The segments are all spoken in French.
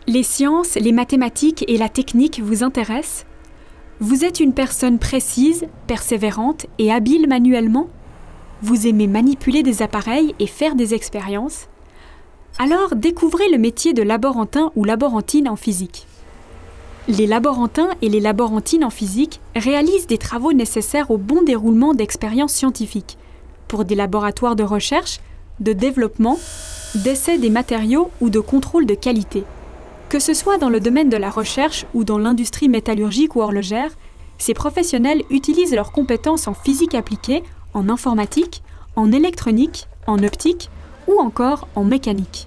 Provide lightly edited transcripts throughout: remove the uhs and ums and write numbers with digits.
Les sciences, les mathématiques et la technique vous intéressent? Vous êtes une personne précise, persévérante et habile manuellement? Vous aimez manipuler des appareils et faire des expériences? Alors découvrez le métier de laborantin ou laborantine en physique. Les laborantins et les laborantines en physique réalisent des travaux nécessaires au bon déroulement d'expériences scientifiques, pour des laboratoires de recherche, de développement, d'essai des matériaux ou de contrôle de qualité. Que ce soit dans le domaine de la recherche ou dans l'industrie métallurgique ou horlogère, ces professionnels utilisent leurs compétences en physique appliquée, en informatique, en électronique, en optique ou encore en mécanique.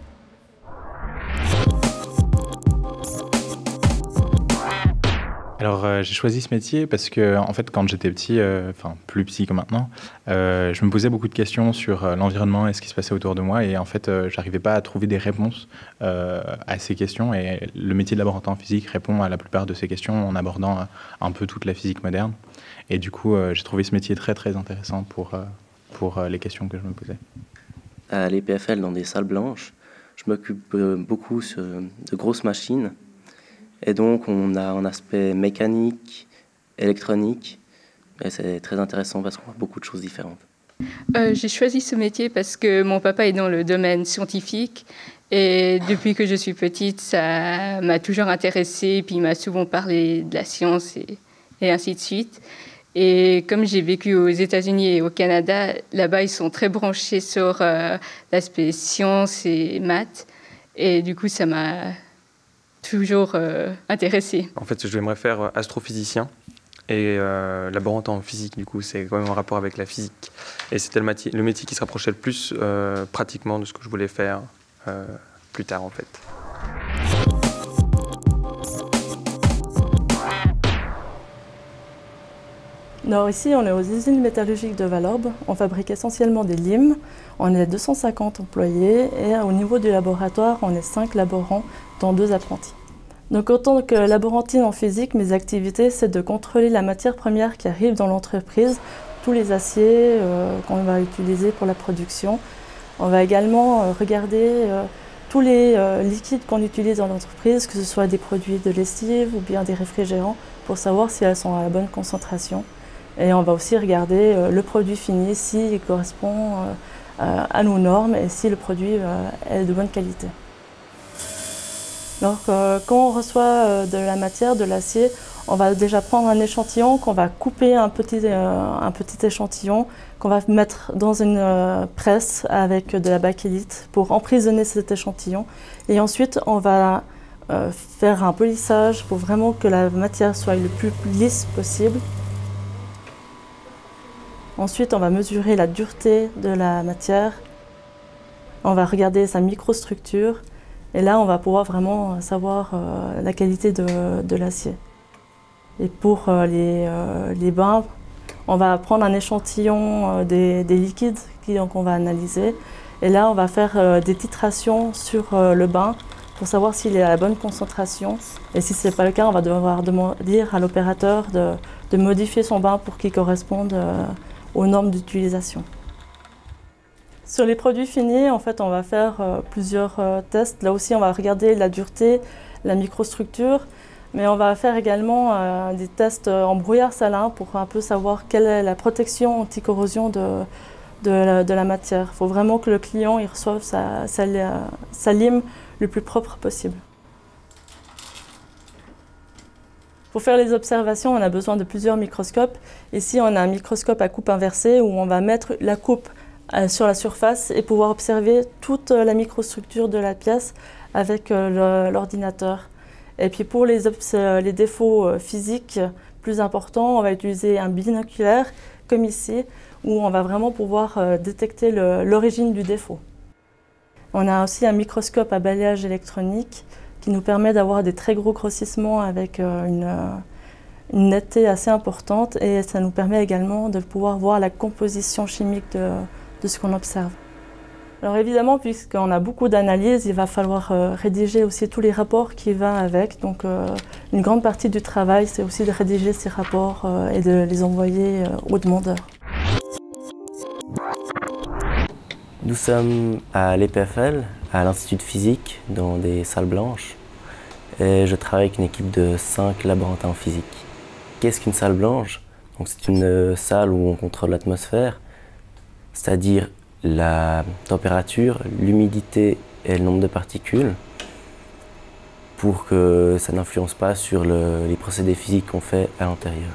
Alors j'ai choisi ce métier parce que en fait quand j'étais petit, enfin plus petit que maintenant, je me posais beaucoup de questions sur l'environnement et ce qui se passait autour de moi et en fait j'arrivais pas à trouver des réponses à ces questions et le métier de laborantin en physique répond à la plupart de ces questions en abordant un peu toute la physique moderne et du coup j'ai trouvé ce métier très très intéressant pour les questions que je me posais. À l'EPFL dans des salles blanches, je m'occupe beaucoup de grosses machines. Et donc, on a un aspect mécanique, électronique, et c'est très intéressant parce qu'on voit beaucoup de choses différentes. J'ai choisi ce métier parce que mon papa est dans le domaine scientifique et depuis que je suis petite, ça m'a toujours intéressée, puis il m'a souvent parlé de la science et ainsi de suite. Et comme j'ai vécu aux États-Unis et au Canada, là-bas, ils sont très branchés sur l'aspect science et maths. Et du coup, ça m'a toujours intéressé. En fait, j'aimerais faire astrophysicien et laborantin en physique, du coup, c'est quand même en rapport avec la physique. Et c'était le métier qui se rapprochait le plus pratiquement de ce que je voulais faire plus tard, en fait. Alors ici, on est aux usines métallurgiques de Valorbe. On fabrique essentiellement des limes. On est 250 employés et au niveau du laboratoire, on est 5 laborants, dont 2 apprentis. Donc en tant que laborantine en physique, mes activités, c'est de contrôler la matière première qui arrive dans l'entreprise, tous les aciers qu'on va utiliser pour la production. On va également regarder tous les liquides qu'on utilise dans l'entreprise, que ce soit des produits de lessive ou bien des réfrigérants, pour savoir si elles sont à la bonne concentration. Et on va aussi regarder le produit fini, s'il correspond à nos normes et si le produit est de bonne qualité. Donc, quand on reçoit de la matière, de l'acier, on va déjà prendre un échantillon, qu'on va couper un petit échantillon, qu'on va mettre dans une presse avec de la bakélite pour emprisonner cet échantillon. Et ensuite, on va faire un polissage pour vraiment que la matière soit le plus lisse possible. Ensuite, on va mesurer la dureté de la matière. On va regarder sa microstructure. Et là, on va pouvoir vraiment savoir la qualité de l'acier. Et pour les bains, on va prendre un échantillon des liquides qu'on va analyser. Et là, on va faire des titrations sur le bain pour savoir s'il est à la bonne concentration. Et si ce n'est pas le cas, on va devoir dire à l'opérateur de modifier son bain pour qu'il corresponde aux normes d'utilisation. Sur les produits finis, en fait, on va faire plusieurs tests. Là aussi, on va regarder la dureté, la microstructure, mais on va faire également des tests en brouillard salin pour un peu savoir quelle est la protection anti-corrosion de la matière. Il faut vraiment que le client il reçoive sa lime le plus propre possible. Pour faire les observations, on a besoin de plusieurs microscopes. Ici, on a un microscope à coupe inversée où on va mettre la coupe sur la surface et pouvoir observer toute la microstructure de la pièce avec l'ordinateur. Et puis pour les défauts physiques plus importants, on va utiliser un binoculaire comme ici où on va vraiment pouvoir détecter l'origine du défaut. On a aussi un microscope à balayage électronique qui nous permet d'avoir des très gros grossissements avec une netteté assez importante et ça nous permet également de pouvoir voir la composition chimique de ce qu'on observe. Alors évidemment, puisqu'on a beaucoup d'analyses, il va falloir rédiger aussi tous les rapports qui vont avec. Donc une grande partie du travail, c'est aussi de rédiger ces rapports et de les envoyer aux demandeurs. Nous sommes à l'EPFL, à l'Institut de physique, dans des salles blanches. et je travaille avec une équipe de 5 laborantins en physique. Qu'est-ce qu'une salle blanche? C'est une salle où on contrôle l'atmosphère, c'est-à-dire la température, l'humidité et le nombre de particules, pour que ça n'influence pas sur les procédés physiques qu'on fait à l'intérieur.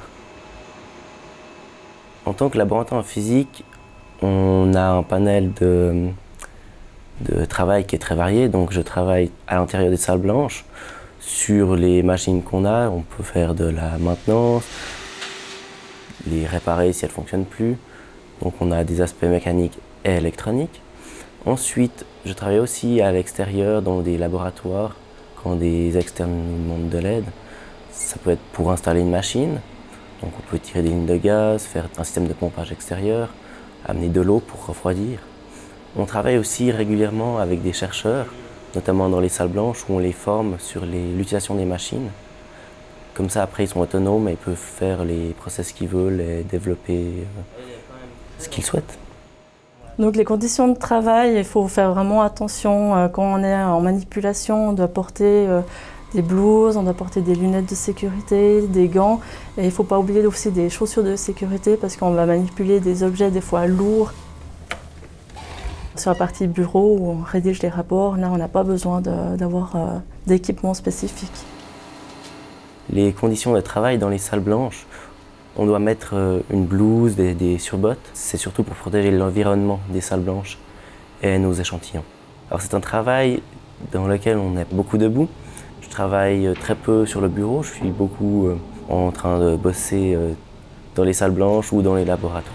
En tant que laborantin en physique, on a un panel de travail qui est très varié. Donc je travaille à l'intérieur des salles blanches. Sur les machines qu'on a, on peut faire de la maintenance, les réparer si elles ne fonctionnent plus. Donc on a des aspects mécaniques et électroniques. Ensuite, je travaille aussi à l'extérieur dans des laboratoires quand des externes nous demandent de l'aide. Ça peut être pour installer une machine. Donc on peut tirer des lignes de gaz, faire un système de pompage extérieur, amener de l'eau pour refroidir. On travaille aussi régulièrement avec des chercheurs, notamment dans les salles blanches où on les forme sur l'utilisation des machines. Comme ça, après, ils sont autonomes et ils peuvent faire les process qu'ils veulent et développer ce qu'ils souhaitent. Donc les conditions de travail, il faut faire vraiment attention. Quand on est en manipulation, on doit porter des blouses, on doit porter des lunettes de sécurité, des gants. Et il ne faut pas oublier aussi des chaussures de sécurité parce qu'on va manipuler des objets des fois lourds. Sur la partie bureau où on rédige les rapports, là on n'a pas besoin d'avoir d'équipement spécifique. Les conditions de travail dans les salles blanches, on doit mettre une blouse, des surbottes. C'est surtout pour protéger l'environnement des salles blanches et nos échantillons. Alors c'est un travail dans lequel on est beaucoup debout. Je travaille très peu sur le bureau, je suis beaucoup en train de bosser dans les salles blanches ou dans les laboratoires.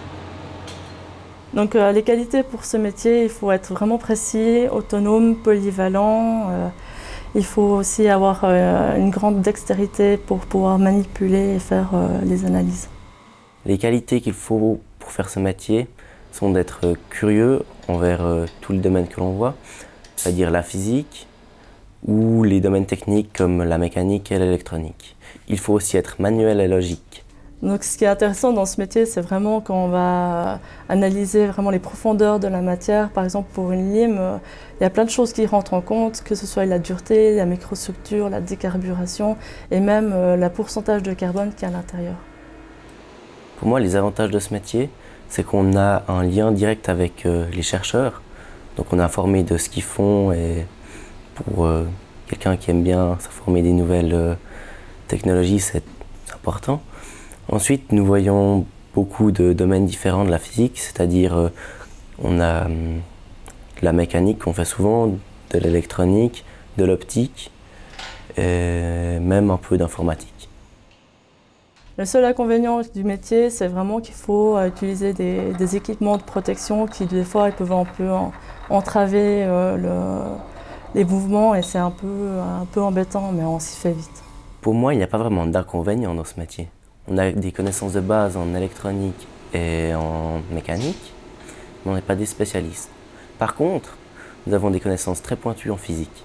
Donc les qualités pour ce métier, il faut être vraiment précis, autonome, polyvalent. Il faut aussi avoir une grande dextérité pour pouvoir manipuler et faire les analyses. Les qualités qu'il faut pour faire ce métier sont d'être curieux envers tous les domaines que l'on voit, c'est-à-dire la physique ou les domaines techniques comme la mécanique et l'électronique. Il faut aussi être manuel et logique. Donc ce qui est intéressant dans ce métier, c'est vraiment qu'on va analyser vraiment les profondeurs de la matière. Par exemple, pour une lime, il y a plein de choses qui rentrent en compte, que ce soit la dureté, la microstructure, la décarburation et même le pourcentage de carbone qui est à l'intérieur. Pour moi, les avantages de ce métier, c'est qu'on a un lien direct avec les chercheurs. Donc on est informé de ce qu'ils font et pour quelqu'un qui aime bien s'informer des nouvelles technologies, c'est important. Ensuite, nous voyons beaucoup de domaines différents de la physique, c'est-à-dire on a de la mécanique qu'on fait souvent, de l'électronique, de l'optique et même un peu d'informatique. Le seul inconvénient du métier, c'est vraiment qu'il faut utiliser des équipements de protection qui, des fois, ils peuvent un peu entraver les mouvements et c'est un peu embêtant, mais on s'y fait vite. Pour moi, il n'y a pas vraiment d'inconvénient dans ce métier. On a des connaissances de base en électronique et en mécanique, mais on n'est pas des spécialistes. Par contre, nous avons des connaissances très pointues en physique.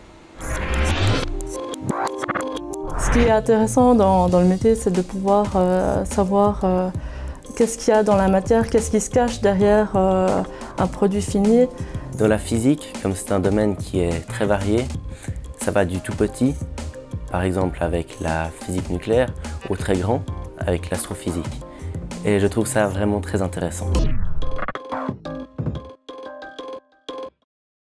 Ce qui est intéressant dans le métier, c'est de pouvoir savoir qu'est-ce qu'il y a dans la matière, qu'est-ce qui se cache derrière un produit fini. Dans la physique, comme c'est un domaine qui est très varié, ça va du tout petit, par exemple avec la physique nucléaire, au très grand, avec l'astrophysique. Et je trouve ça vraiment très intéressant.